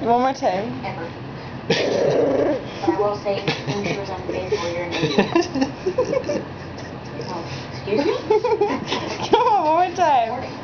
One more time. Ever. But I will say, when she was unfaithful, you're an idiot. Oh, excuse me? Come on, one more time.